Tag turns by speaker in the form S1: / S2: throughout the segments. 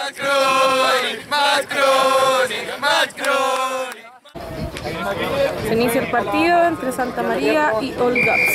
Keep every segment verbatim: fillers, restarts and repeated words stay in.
S1: Macron, Macron, Macron.
S2: Se inicia el partido entre Santa María y All Gaps.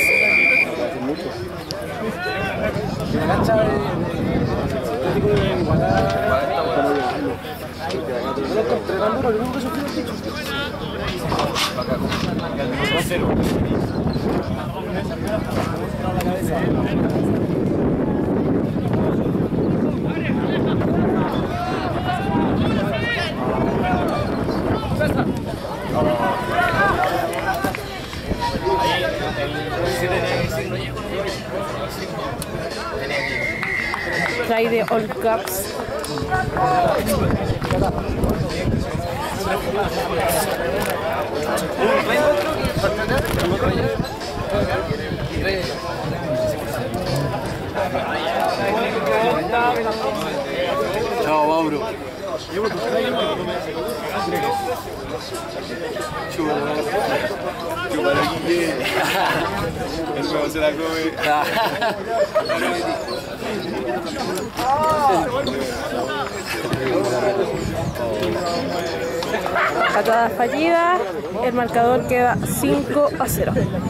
S2: Trae de All Gaps.
S1: Chao, Mauro. Chúpalo. Chúpalo, Guille. El juego se la come.
S2: Patada fallida, el marcador queda cinco a cero.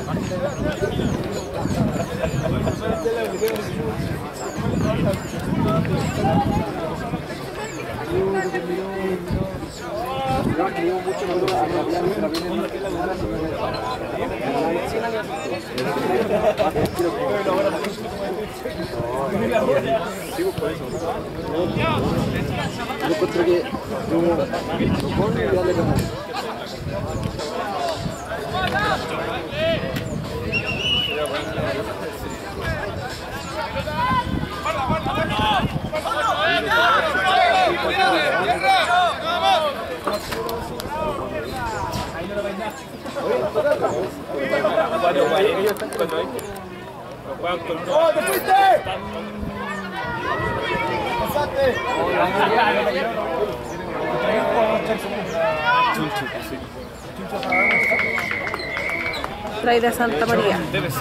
S3: Yo encuentro que no pone y dale como.
S4: ¡Oh, te fuiste! ¡Pasaste!
S2: Trae de Santa María.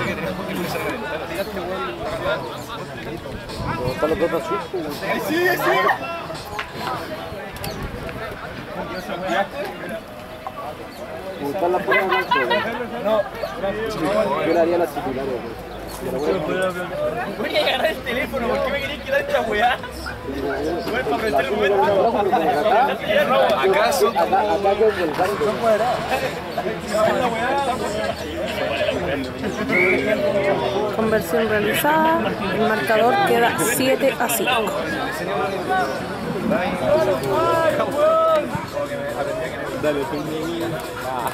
S4: ¡Sigue, sigue!
S3: ¿Gustar la prueba del suelo? No, yo le haría la titular.
S5: Voy a agarrar el teléfono, ¿por qué me queréis quitar esta weá? Voy para prestar el momento.
S1: ¿Acaso?
S3: Acá que el banco.
S2: Conversión realizada, el marcador queda siete a cinco.
S1: Dale, ah.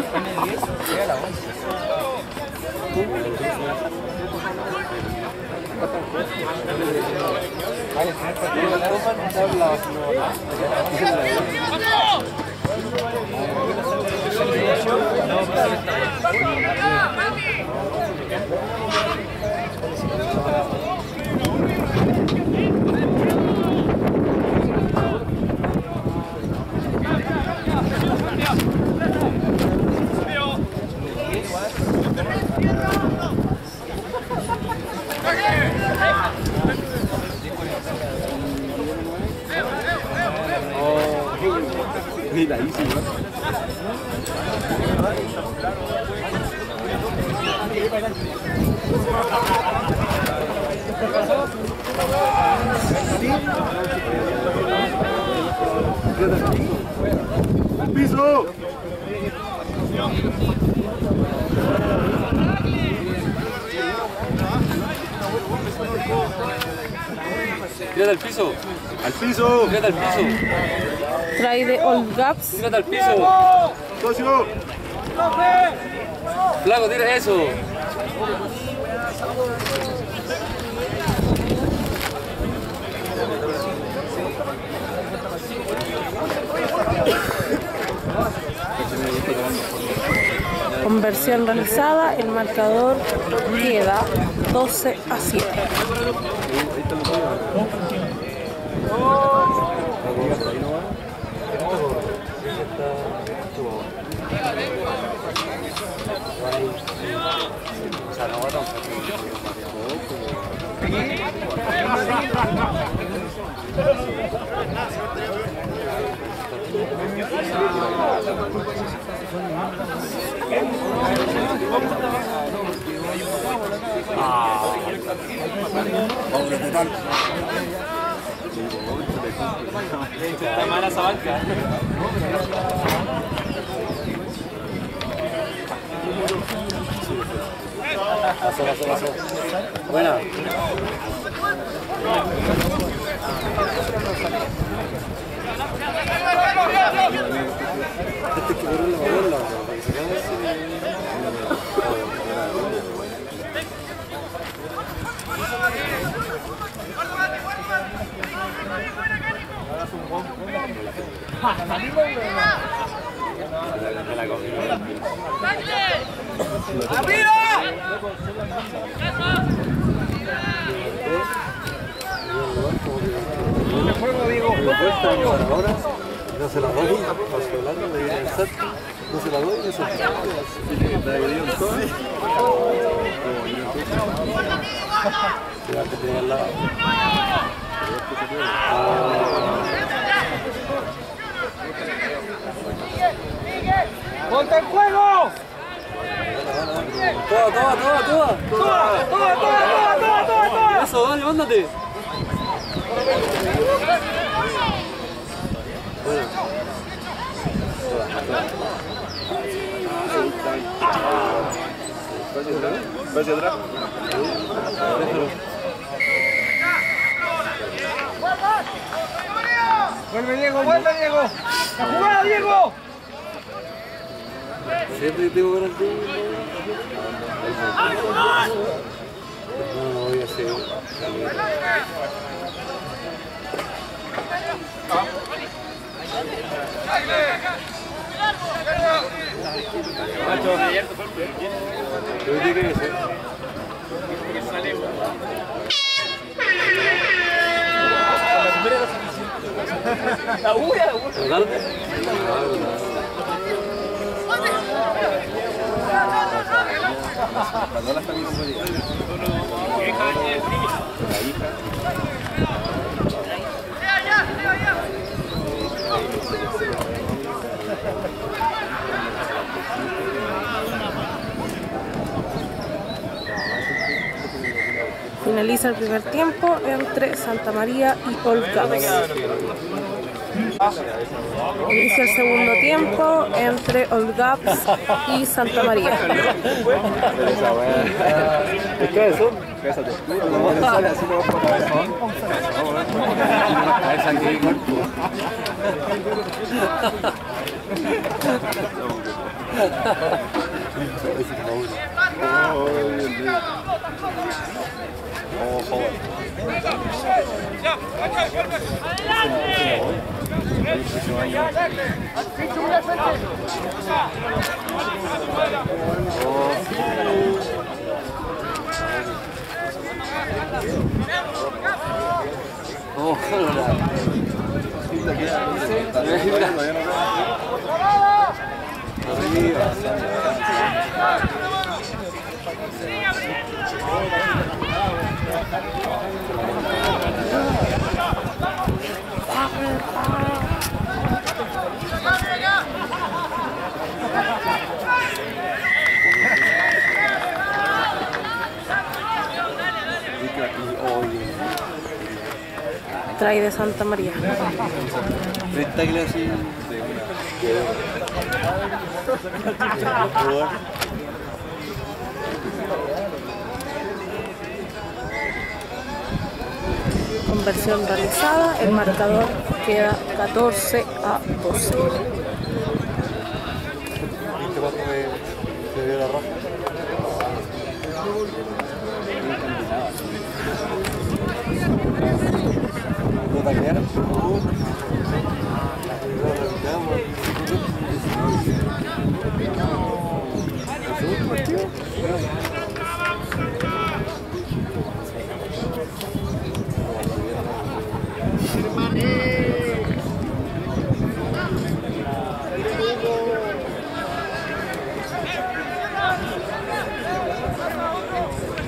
S3: Mira, ahí sí, ¿no? ¡Al piso!
S1: Tírate al piso.
S3: ¡Al piso!
S1: Tírate al piso.
S2: Trae de All Gaps.
S1: Tírate al piso.
S3: ¡Socio!
S1: Flaco, tira eso.
S2: Conversión realizada, el marcador queda doce a siete.
S4: ¡Aquí!
S5: Está mala esa banca.
S3: Pasó, pasó, pasó. Buena. Este que correr la bola, para que se acabe.
S4: El juego, Diego.
S3: Ahora no se la doy, paso hablando de pensar, no se la doy, no se la doy. Quédate que al lado.
S4: ¡Ponte en juego!
S3: Toma, toma, toma, toma.
S4: ¡Toma, toma, toma, toma, toma, toma!
S3: Eso, dale, mándate.
S1: Hacia atrás.
S4: ¡Vuelve, Diego, vuelve, Diego! ¡La jugada, Diego!
S3: Siempre tengo ganas de... No, no voy a hacer... ¿Qué tiene que ser?
S5: La bulla, la bulla.
S3: ¿Total?
S1: Cuando la está mirando ahí. La hija.
S2: Finaliza el primer tiempo entre Santa María y All Caps. Inicia el segundo tiempo entre All Caps y Santa María.
S3: ¿Qué es eso?
S1: Pésate. No sale así, no va por la cabeza.
S3: Cabeza aquí, cuerpo.
S1: Oh, joder.
S3: Oh,
S2: Trae de Santa María.
S3: treinta kilos así de una.
S2: Conversión realizada, el marcador queda catorce a doce.
S3: ¿Viste cuando me, me dio la raja? ¿No taquearon? ¿El segundo partido?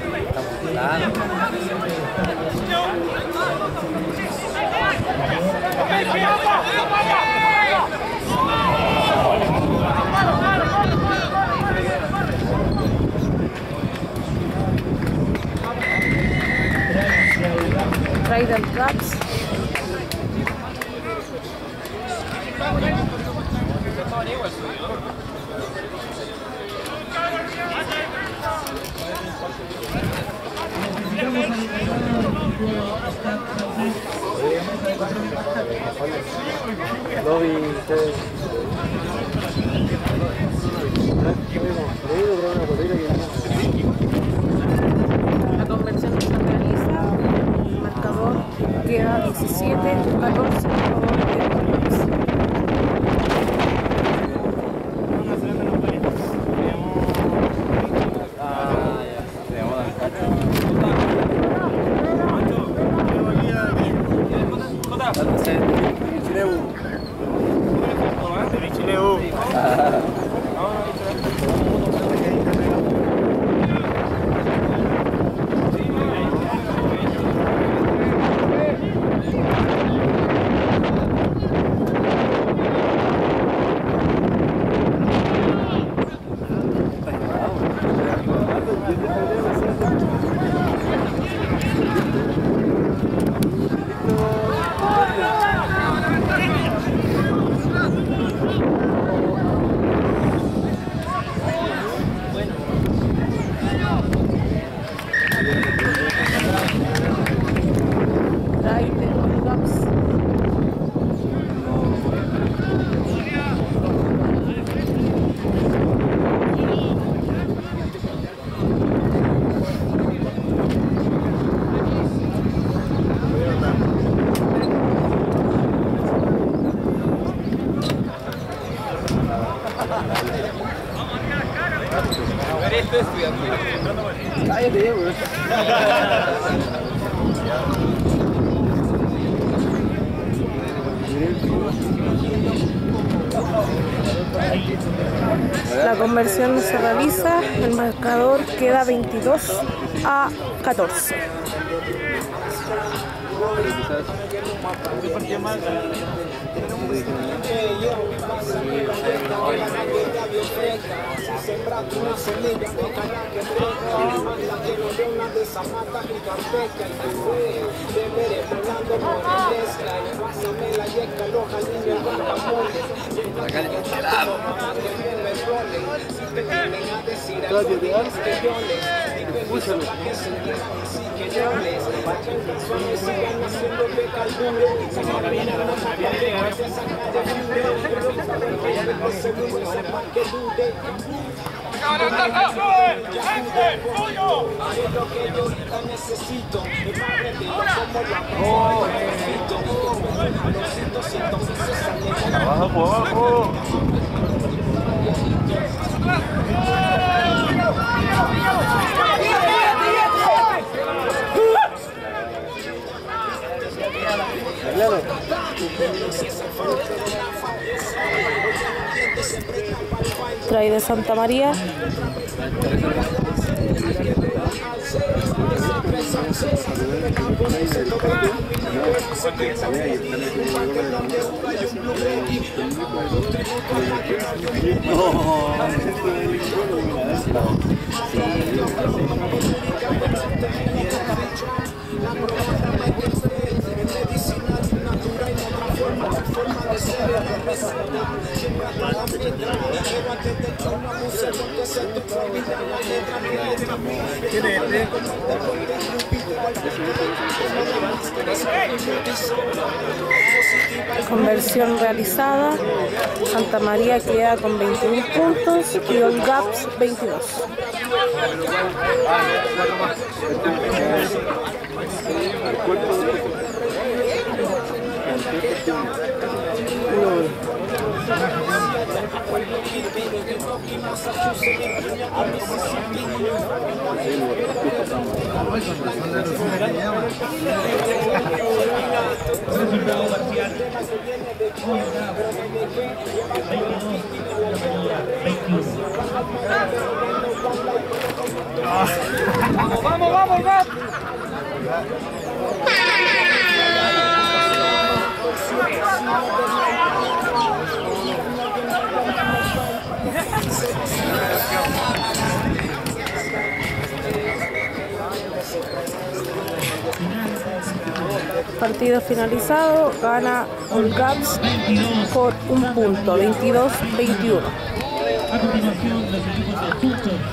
S3: Claro.
S2: Trident Gaps.
S3: Lobby, ustedes.
S2: La conversión no se realiza. El marcador queda diecisiete a catorce a favor de Gaps.
S3: Cállate, güey.
S2: La conversión no se realiza, el marcador queda veintidós a catorce.
S1: Abajo, abajo.
S2: Trae de Santa María. Conversión realizada. Santa María queda con veintiún puntos y All Gaps veintidós.
S4: Vamos, vamos, vamos, vamos.
S2: Partido finalizado, gana All Caps por un punto, veintidós veintiuno.
S6: A continuación, los equipos de Tucson